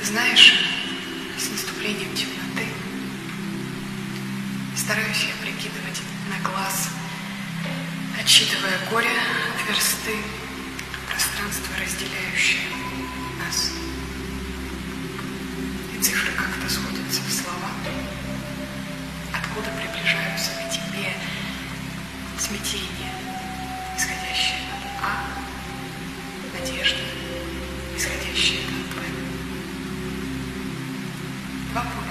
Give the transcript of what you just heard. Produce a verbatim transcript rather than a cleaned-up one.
Ты знаешь, с наступлением темноты стараюсь я прикидывать на глаз, отсчитывая горе от версты, пространство, разделяющее нас. И цифры как-то сходятся в слова, откуда приближаются к тебе смятение, исходящее от А, надежда, исходящая от Б. Два пути.